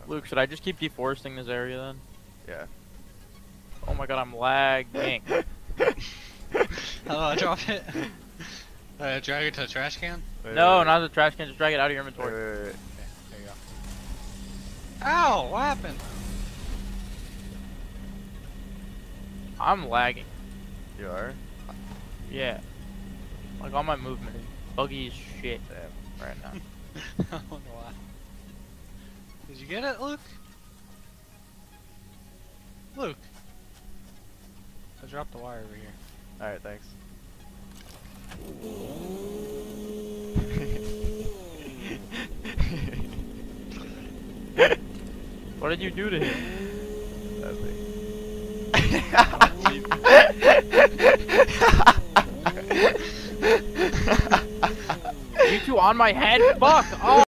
Luke, should I just keep deforesting this area then? Yeah. Oh my god, I'm lagging. How do I drop it? Drag it to the trash can? No, not the trash can, just drag it out of your inventory. Wait. Okay, there you go. Ow! What happened? I'm lagging. You are? Yeah. Like all my movement is buggy as shit right now. I don't know why. Did you get it, Luke? Luke! I dropped the wire over here. Alright, thanks. What did you do to him? Nothing. You two on my head? Fuck! Oh!